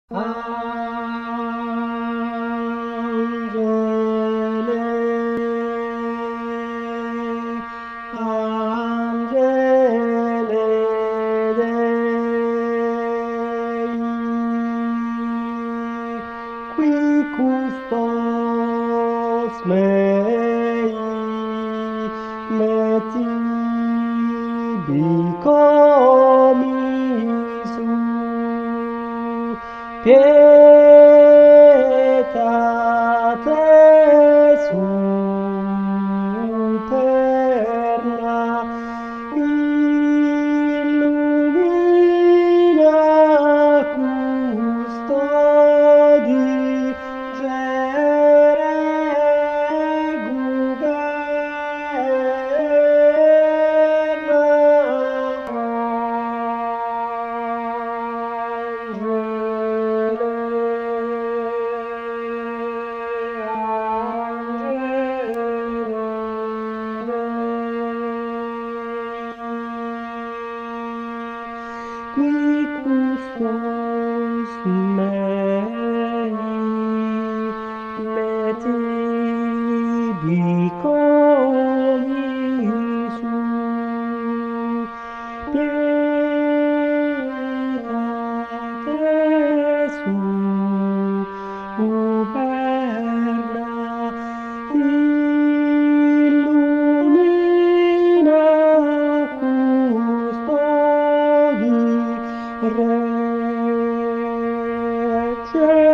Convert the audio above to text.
Angele, Angele Dei, qui custos mei, metti bicomisu, pietate superna, illumina custodi, gere qui custos mei, metti bicomisu, pietate superna, illumina custodi, Regge